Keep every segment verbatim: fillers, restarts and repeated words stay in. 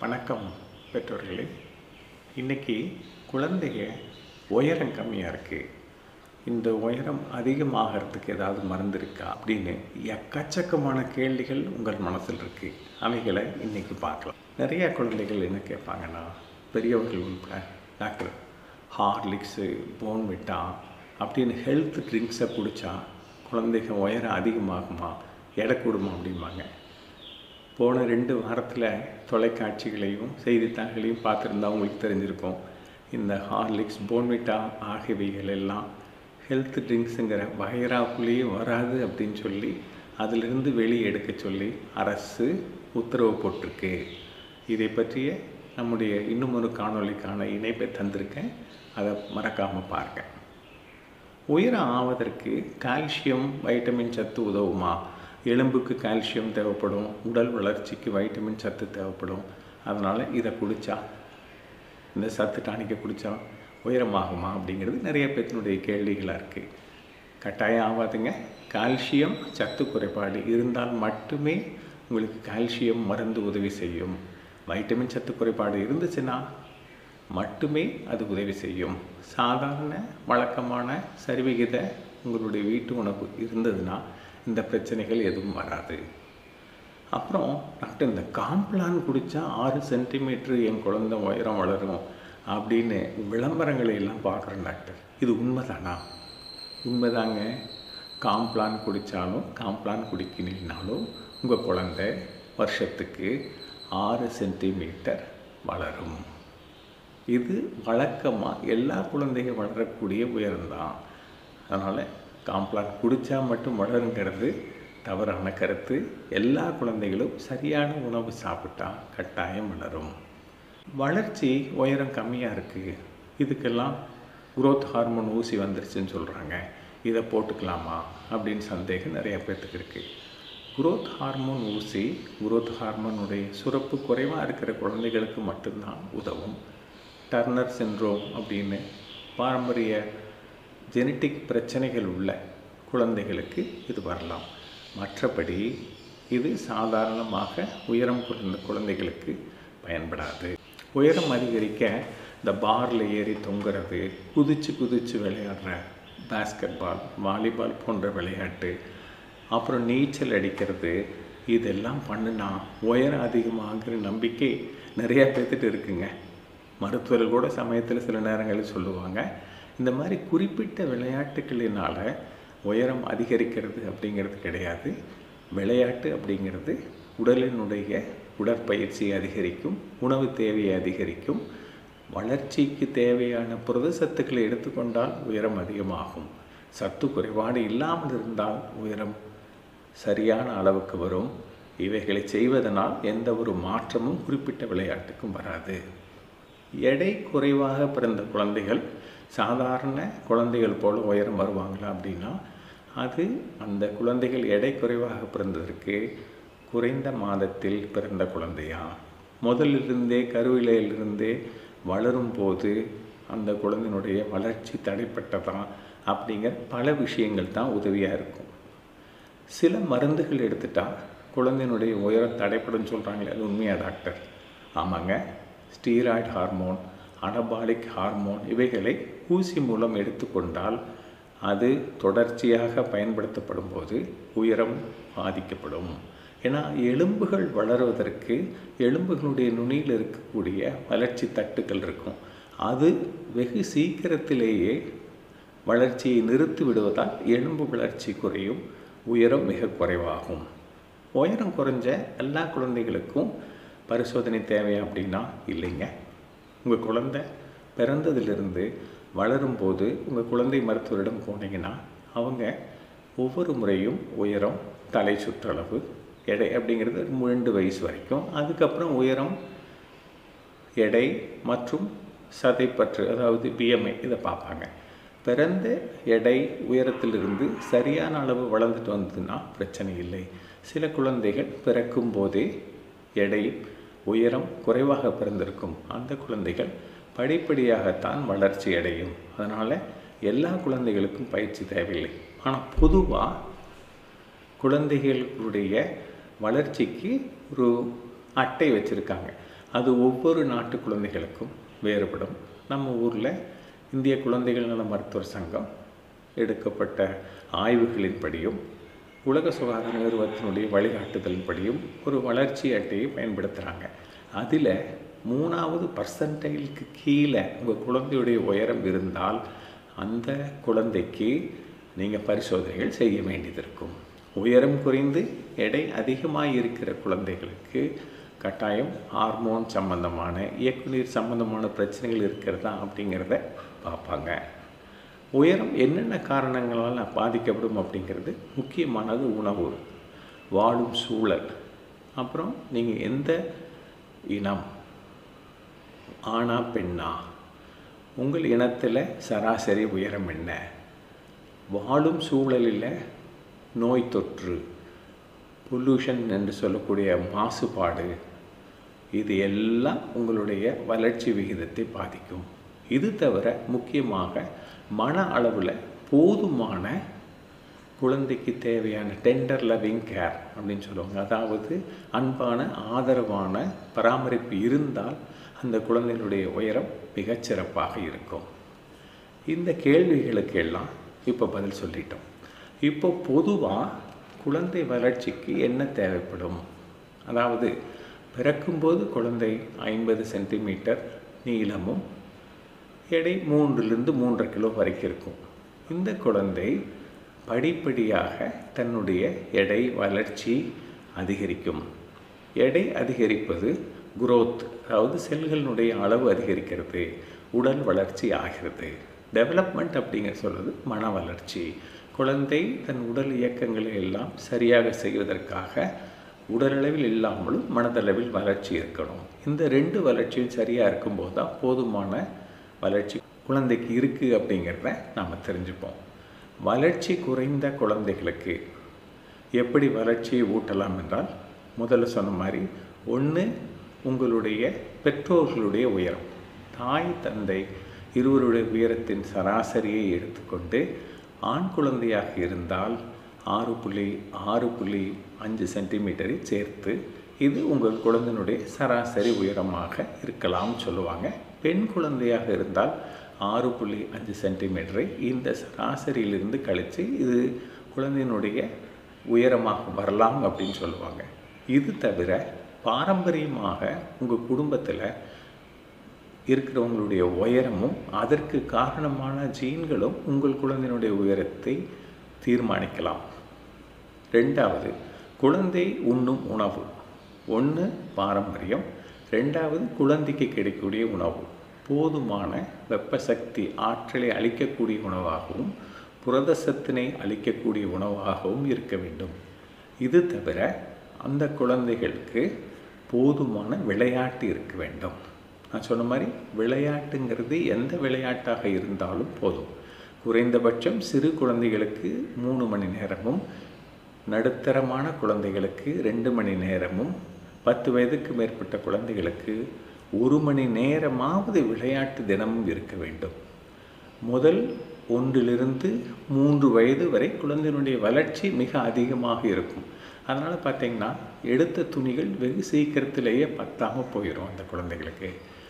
வணக்கம் பெற்றோர்களே. இன்றைக்கி குழந்தைங்க உயரம் கம்மியாக இருக்குது, இந்த உயரம் அதிகமாகிறதுக்கு ஏதாவது மருந்து இருக்கா அப்படின்னு எக்கச்சக்கமான கேள்விகள் உங்கள் மனசில் இருக்குது. அவைகளை இன்றைக்கி பார்க்கலாம். நிறையா குழந்தைகள் என்ன கேட்பாங்கன்னா, பெரியவர்கள் உட்பட, டாக்டர் ஹார்லிக்ஸு போன்விட்டா அப்படின்னு ஹெல்த் ட்ரிங்க்ஸை குடித்தா குழந்தைங்க உயரம் அதிகமாகுமா, எடை கூடுமா அப்படிம்பாங்க. போன ரெண்டு வாரத்தில் தொலைக்காட்சிகளையும் செய்தித்தாள்களையும் பார்த்துருந்தா உங்களுக்கு தெரிஞ்சிருக்கும். இந்த ஹார்லிக்ஸ் போன்விட்டா ஆகியவைகள் எல்லாம் ஹெல்த் ட்ரிங்க்ஸுங்கிற வகைராக்குள்ளேயே வராது அப்படின்னு சொல்லி அதிலிருந்து வெளியே எடுக்க சொல்லி அரசு உத்தரவு போட்டிருக்கு. இதை பற்றிய நம்முடைய இன்னும் ஒரு காணொலிக்கான இணைப்பை தந்திருக்கேன், அதை மறக்காமல் பாருங்க. உயரம் ஆவதற்கு கால்சியம் வைட்டமின் சத்து உதவுமா? எலும்புக்கு கால்சியம் தேவைப்படும், உடல் வளர்ச்சிக்கு வைட்டமின் சத்து தேவைப்படும். அதனால் இதை குடித்தா, இந்த சத்து டானிக்கை குடித்தா உயரமாகுமா அப்படிங்கிறது நிறைய பேத்தினுடைய கேள்விகளாக இருக்குது. கட்டாயம் ஆகாதுங்க. கால்சியம் சத்து குறைபாடு இருந்தால் மட்டுமே உங்களுக்கு கால்சியம் மருந்து உதவி செய்யும். வைட்டமின் சத்து குறைபாடு இருந்துச்சுன்னா மட்டுமே அது உதவி செய்யும். சாதாரண வழக்கமான சரிவிகித உங்களுடைய வீட்டு உணவு இருந்ததுன்னா இந்த பிரச்சனைகள் எதுவும் வராது. அப்புறம் டாக்டர், இந்த காம்ப்ளான் குடித்தா ஆறு சென்டிமீட்ரு என் குழந்தை உயரம் வளரும் அப்படின்னு விளம்பரங்களை எல்லாம் பார்க்குறேன் டாக்டர். இது உண்மைதானா? உண்மைதாங்க. காம்ப்ளான் குடித்தாலும் காம்ப்ளான் குடிக்கணுன்னாலும் உங்கள் குழந்தை வருஷத்துக்கு ஆறு சென்டிமீட்டர் வளரும். இது வழக்கமாக எல்லா குழந்தைங்க வளரக்கூடிய உயரம்தான். அதனால் காம்ப்ளான் குடித்தா மட்டும் வளருங்கிறது தவறான கருத்து. எல்லா குழந்தைகளும் சரியான உணவு சாப்பிட்டா கட்டாயம் வளரும். வளர்ச்சி உயரம் கம்மியாக இருக்குது, இதுக்கெல்லாம் குரோத் ஹார்மோன் ஊசி வந்துருச்சுன்னு சொல்கிறாங்க, இதை போட்டுக்கலாமா அப்படின்னு சந்தேகம் நிறைய பேர்த்துக்கு இருக்குது. குரோத் ஹார்மோன் ஊசி குரோத் ஹார்மோனுடைய சுரப்பு குறைவாக இருக்கிற குழந்தைகளுக்கு மட்டும்தான் உதவும். டர்னர் சிண்ட்ரோம் அப்படின்னு பாரம்பரிய ஜெனட்டிக் பிரச்சனைகள் உள்ள குழந்தைகளுக்கு இது வரலாம். மற்றபடி இது சாதாரணமாக உயரம் குறைந்த குழந்தைகளுக்கு பயன்படாது. உயரம் அதிகரிக்க இந்த பாரில் ஏறி தொங்குறது, குதிச்சு குதிச்சு விளையாடுற பாஸ்கெட் பால், வாலிபால் போன்ற விளையாட்டு, அப்புறம் நீச்சல் அடிக்கிறது, இதெல்லாம் பண்ணுனா உயரம் அதிகமாகிற நம்பிக்கை நிறையா பேர்த்துட்டு இருக்குங்க. மருத்துவர்கள் கூட சமயத்தில் சில நேரங்களில் சொல்லுவாங்க, இந்த மாதிரி குறிப்பிட்ட விளையாட்டுகளினால் உயரம் அதிகரிக்கிறது அப்படிங்கிறது கிடையாது. விளையாட்டு அப்படிங்கிறது உடலினுடைய உடற்பயிற்சியை அதிகரிக்கும், உணவு தேவையை அதிகரிக்கும், வளர்ச்சிக்கு தேவையான புரத சத்துக்களை எடுத்துக்கொண்டால் உயரம் அதிகமாகும். சத்து குறைபாடு இல்லாமல் இருந்தால் உயரம் சரியான அளவுக்கு வரும். இவைகளை செய்வதனால் எந்த ஒரு மாற்றமும் குறிப்பிட்ட விளையாட்டுக்கும் வராது. எடை குறைவாக பிறந்த குழந்தைகள் சாதாரண குழந்தைகள் போல் உயரம் வருவாங்களா அப்படின்னா, அது அந்த குழந்தைகள் எடை குறைவாக பிறந்ததற்கு குறைந்த மாதத்தில் பிறந்த குழந்தையா, முதலிலிருந்தே கருவிலையிலிருந்தே வளரும் போது அந்த குழந்தையினுடைய வளர்ச்சி தடைப்பட்டதா அப்படிங்கிற பல விஷயங்கள் தான் உதவியாக இருக்கும். சில மருந்துகள் எடுத்துட்டா குழந்தையினுடைய உயரம் தடைப்படும் சொல்கிறாங்களே, அது உண்மையா டாக்டர்? ஆமாங்க. ஸ்டீராய்டு ஹார்மோன், அனபாலிக் ஹார்மோன் இவைகளை ஊசி மூலம் எடுத்துக்கொண்டால் அது தொடர்ச்சியாக பயன்படுத்தப்படும் போது உயரம் பாதிக்கப்படும். ஏன்னா எலும்புகள் வளருவதற்கு எலும்புகளுடைய நுனியில் இருக்கக்கூடிய வளர்ச்சி தட்டுக்கள் இருக்கும். அது வெகு சீக்கிரத்திலேயே வளர்ச்சியை நிறுத்தி விடுவதால் எலும்பு வளர்ச்சி குறையும், உயரம் மிக குறைவாகும். உயரம் குறைஞ்ச எல்லா குழந்தைகளுக்கும் பரிசோதனை தேவை அப்படின்னா இல்லைங்க. உங்கள் குழந்தை பிறந்ததிலிருந்து வளரும்போது உங்கள் குழந்தை மருத்துவரிடம் போனீங்கன்னா அவங்க ஒவ்வொரு முறையும் உயரம், தலை சுற்றளவு, எடை அப்படிங்கிறது ரெண்டு வயசு வரைக்கும், அதுக்கப்புறம் உயரம், எடை மற்றும் சதைப்பற்று அதாவது பிஎம்ஐ இதை பார்ப்பாங்க. பிறந்த எடை உயரத்திலிருந்து சரியான அளவு வளர்ந்துட்டு வந்ததுன்னா பிரச்சனை இல்லை. சில குழந்தைகள் பிறக்கும் போதே எடை உயரம் குறைவாக பிறந்திருக்கும். அந்த குழந்தைகள் படிப்படியாகத்தான் வளர்ச்சி அடையும். அதனால் எல்லா குழந்தைகளுக்கும் பயிற்சி தேவையில்லை. ஆனால் பொதுவாக குழந்தைகளுடைய வளர்ச்சிக்கு ஒரு அட்டை வச்சுருக்காங்க. அது ஒவ்வொரு நாட்டு குழந்தைகளுக்கும் வேறுபடும். நம்ம ஊரில் இந்திய குழந்தைகள் நல மருத்துவர் சங்கம் எடுக்கப்பட்ட ஆய்வுகளின்படியும் உலக சுகாதார நிறுவனத்தினுடைய வழிகாட்டுதலின்படியும் ஒரு வளர்ச்சி அட்டையை பயன்படுத்துகிறாங்க. அதில் மூணாவது பர்சன்டைலுக்கு கீழே உங்கள் குழந்தையுடைய உயரம் இருந்தால் அந்த குழந்தைக்கு நீங்கள் பரிசோதனைகள் செய்ய வேண்டியது இருக்கும். உயரம் குறைந்து எடை அதிகமாக இருக்கிற குழந்தைகளுக்கு கட்டாயம் ஹார்மோன் சம்பந்தமான இயக்குநீர் சம்பந்தமான பிரச்சனைகள் இருக்கிறதா அப்படிங்கிறத பார்ப்பாங்க. உயரம் என்னென்ன காரணங்களால் பாதிக்கப்படும் அப்படிங்கிறது முக்கியமானது உணவு, வாழும் சூழல், அப்புறம் நீங்கள் எந்த இனம், ஆணா பெண்ணா, உங்கள் இனத்தில் சராசரி உயரம் என்ன, வாழும் சூழலில் நோய் தொற்று, பொல்யூஷன் என்று சொல்லக்கூடிய மாசுபாடு, இது எல்லாம் உங்களுடைய வளர்ச்சி விகிதத்தை பாதிக்கும். இது தவிர முக்கியமாக மன அளவில் போதுமான குழந்தைக்கு தேவையான டெண்டர் லவ்விங் கேர் அப்படின்னு சொல்லுவாங்க. அதாவது அன்பான ஆதரவான பராமரிப்பு இருந்தால் அந்த குழந்தைகளுடைய உயரம் மிகச்சிறப்பாக இருக்கும். இந்த கேள்விகளுக்கு எல்லாம் இப்போ பதில் சொல்லிட்டோம். இப்போ பொதுவாக குழந்தை வளர்ச்சிக்கு என்ன தேவைப்படும்? அதாவது பிறக்கும்போது குழந்தை ஐம்பது சென்டிமீட்டர் நீளமும் எடை மூன்றிலிருந்து மூன்றரை கிலோ வரைக்கும் இருக்கும். இந்த குழந்தை படிப்படியாக தன்னுடைய எடை வளர்ச்சி அதிகரிக்கும். எடை அதிகரிப்பது குரோத், அதாவது செல்களினுடைய அளவு அதிகரிக்கிறது, உடல் வளர்ச்சி ஆகிறது. டெவலப்மெண்ட் அப்படிங்கிற சொல்வது மன வளர்ச்சி. குழந்தை தன் உடல் இயக்கங்களை எல்லாம் சரியாக செய்வதற்காக உடலளவில் இல்லாமலும் மனதளவில் வளர்ச்சி இருக்கணும். இந்த ரெண்டு வளர்ச்சியும் சரியாக இருக்கும்போது தான் போதுமான வளர்ச்சி குழந்தைக்கு இருக்குது அப்படிங்கிறத நாம் தெரிஞ்சுப்போம். வளர்ச்சி குறைந்த குழந்தைகளுக்கு எப்படி வளர்ச்சியை ஊட்டலாம் என்றால், முதல்ல சொன்ன மாதிரி ஒன்று உங்களுடைய பெற்றோர்களுடைய உயரம், தாய் தந்தை இருவருடைய உயரத்தின் சராசரியை எடுத்துக்கொண்டு ஆண் குழந்தையாக இருந்தால் ஆறு புள்ளி ஆறு புள்ளி அஞ்சு சென்டிமீட்டரை சேர்த்து இது உங்கள் குழந்தையினுடைய சராசரி உயரமாக இருக்கலாம் சொல்லுவாங்க. பெண் குழந்தையாக இருந்தால் ஆறு புள்ளி அஞ்சு சென்டிமீட்டரை இந்த சராசரியிலிருந்து கழித்து இது குழந்தையினுடைய உயரமாக வரலாம் அப்படின்னு சொல்லுவாங்க. இது தவிர பாரம்பரியமாக உங்கள் குடும்பத்தில் இருக்கிறவங்களுடைய உயரமும் அதற்கு காரணமான ஜீன்களும் உங்கள் குழந்தையினுடைய உயரத்தை தீர்மானிக்கலாம். ரெண்டாவது, குழந்தை உண்ணும் உணவு. ஒன்று பாரம்பரியம், ரெண்டாவது குழந்தைக்கு கிடைக்கக்கூடிய உணவு போதுமான வெப்ப சக்தி ஆற்றலை அளிக்கக்கூடிய உணவாகவும் புரத சத்தினை அளிக்கக்கூடிய உணவாகவும் இருக்க வேண்டும். இது தவிர அந்த குழந்தைகளுக்கு போதுமான விளையாட்டு இருக்க வேண்டும். நான் சொன்ன மாதிரி விளையாட்டுங்கிறது எந்த விளையாட்டாக இருந்தாலும் போதும். குறைந்தபட்சம் சிறு குழந்தைகளுக்கு மூணு மணி நேரமும், நடுத்தரமான குழந்தைகளுக்கு ரெண்டு மணி நேரமும், பத்து வயதுக்கு மேற்பட்ட குழந்தைகளுக்கு ஒரு மணி நேரமாவது விளையாட்டு தினமும் இருக்க வேண்டும். முதல் ஒன்றிலிருந்து மூன்று வயது வரை குழந்தையினுடைய வளர்ச்சி மிக அதிகமாக இருக்கும். அதனால் பார்த்திங்கன்னா எடுத்த துணிகள் வெகு சீக்கிரத்திலேயே பத்தாமல் போயிடும் அந்த குழந்தைகளுக்கு.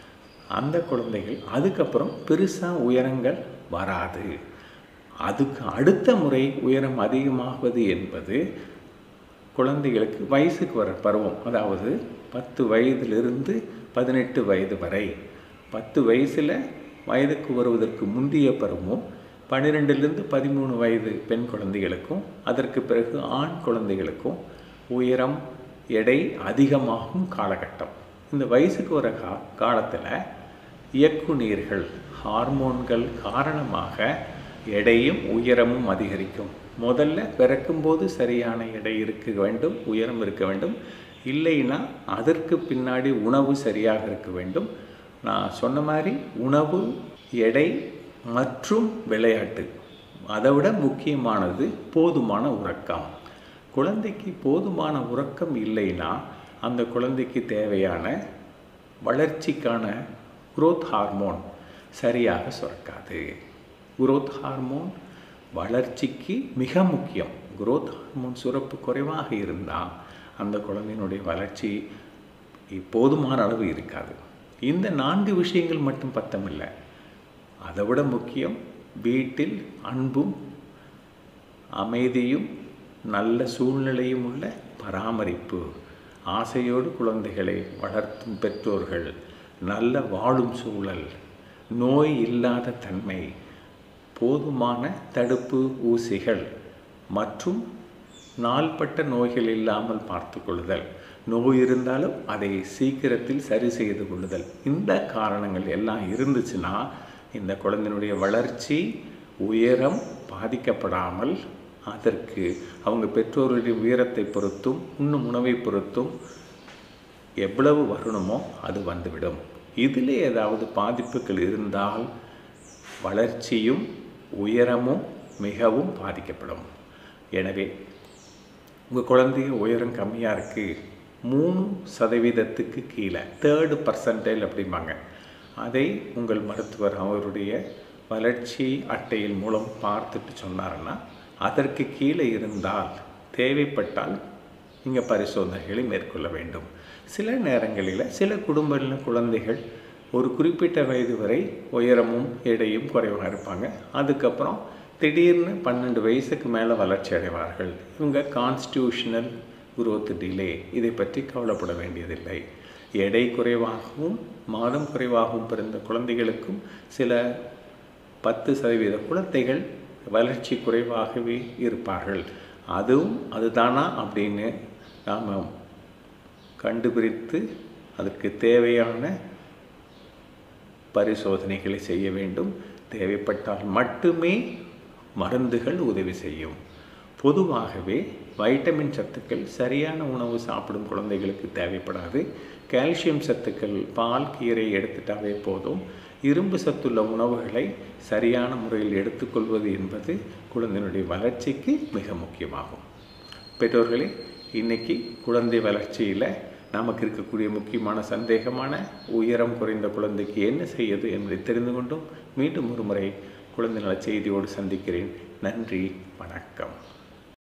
அந்த குழந்தைகள் அதுக்கப்புறம் பெருசாக உயரங்கள் வராது. அதுக்கு அடுத்த முறை உயரம் அதிகமாகுவது என்பது குழந்தைகளுக்கு வயசுக்கு வர பருவம், அதாவது பத்து வயதிலிருந்து பதினெட்டு வயது வரை. பத்து வயசில் வயதுக்கு வருவதற்கு முந்தைய பருவமும், பன்னிரெண்டுலேருந்து பதிமூணு வயது பெண் குழந்தைகளுக்கும் அதற்கு பிறகு ஆண் குழந்தைகளுக்கும் உயரம் எடை அதிகமாகும் காலகட்டம். இந்த வயசுக்கு வர கா காலத்தில் இயக்குநீர்கள் ஹார்மோன்கள் காரணமாக எடையும் உயரமும் அதிகரிக்கும். முதல்ல பிறக்கும்போது சரியான எடை இருக்க வேண்டும், உயரம் இருக்க வேண்டும். இல்லைன்னா அதற்கு பின்னாடி உணவு சரியாக இருக்க வேண்டும். நான் சொன்ன மாதிரி உணவு, எடை மற்றும் விளையாட்டு, அதை விட முக்கியமானது போதுமான உறக்கம். குழந்தைக்கு போதுமான உறக்கம் இல்லைன்னா அந்த குழந்தைக்கு தேவையான வளர்ச்சிக்கான குரோத் ஹார்மோன் சரியாக சுரக்காது. குரோத் ஹார்மோன் வளர்ச்சிக்கு மிக முக்கியம். குரோத் ஹார்மோன் சுரப்பு குறைவாக இருந்தால் அந்த குழந்தையினுடைய வளர்ச்சி போதுமான அளவு இருக்காது. இந்த நான்கு விஷயங்கள் மட்டும் பத்தமில்லை. அதை விட முக்கியம், வீட்டில் அன்பும் அமைதியும் நல்ல சூழ்நிலையும் உள்ள பராமரிப்பு, ஆசையோடு குழந்தைகளை வளர்த்தும் பெற்றோர்கள், நல்ல வாழும் சூழல், நோய் இல்லாத தன்மை, போதுமான தடுப்பு ஊசிகள் மற்றும் நாள்பட்ட நோய்கள் இல்லாமல் பார்த்து கொள்ளுதல், நோய் இருந்தாலும் அதை சீக்கிரத்தில் சரி செய்து கொள்ளுதல். இந்த காரணங்கள் எல்லாம் இருந்துச்சுன்னா இந்த குழந்தையினுடைய வளர்ச்சி உயரம் பாதிக்கப்படாமல் அதற்கு அவங்க பெற்றோருடைய உயரத்தை பொறுத்தும் உண்ணும் உணவை பொறுத்தும் எவ்வளவு வரணுமோ அது வந்துவிடும். இதில் ஏதாவது பாதிப்புகள் இருந்தால் வளர்ச்சியும் உயரமும் மிகவும் பாதிக்கப்படும். எனவே உங்கள் குழந்தைய உயரம் கம்மியாக இருக்குது, மூணு சதவீதத்துக்கு கீழே, தேர்டு பர்சன்டைல் அப்படிம்பாங்க, அதை உங்கள் மருத்துவர் அவருடைய வளர்ச்சி அட்டையின் மூலம் பார்த்துட்டு சொன்னாருன்னா, அதற்கு கீழே இருந்தால் தேவைப்பட்டால் நீங்கள் பரிசோதனைகளை மேற்கொள்ள வேண்டும். சில நேரங்களில் சில குடும்பங்களில் குழந்தைகள் ஒரு குறிப்பிட்ட வயது வரை உயரமும் எடையும் குறைவாக இருப்பாங்க. அதுக்கப்புறம் திடீர்னு பன்னெண்டு வயசுக்கு மேலே வளர்ச்சி அடைவார்கள். இவங்க கான்ஸ்டியூஷனல் குரோத் டிலே, இதை பற்றி கவலைப்பட வேண்டியதில்லை. எடை குறைவாகவும் மாதம் குறைவாகவும் பிறந்த குழந்தைகளுக்கும் சில பத்து சதவீத குழந்தைகள் வளர்ச்சி குறைவாகவே இருப்பார்கள். அதுவும் அதுதானா அப்படின்னு நாம் கண்டுபிடித்து அதற்கு தேவையான பரிசோதனைகளை செய்ய வேண்டும். தேவைப்பட்டால் மட்டுமே மருந்துகள் உதவி செய்யும். பொதுவாகவே வைட்டமின் சத்துக்கள் சரியான உணவு சாப்பிடும் குழந்தைகளுக்கு தேவைப்படாது. கால்சியம் சத்துக்கள் பால் கீரை எடுத்துட்டாவே போதும். இரும்பு சத்துள்ள உணவுகளை சரியான முறையில் எடுத்துக்கொள்வது என்பது குழந்தையினுடைய வளர்ச்சிக்கு மிக முக்கியமாகும். பெற்றோர்களே, இன்றைக்கி குழந்தை வளர்ச்சியில் நமக்கு இருக்கக்கூடிய முக்கியமான சந்தேகமான உயரம் குறைந்த குழந்தைக்கு என்ன செய்வது என்பதை தெரிந்து கொண்டும் மீண்டும் ஒரு முறை குழந்தை நல செய்தியோடு சந்திக்கிறேன். நன்றி, வணக்கம்.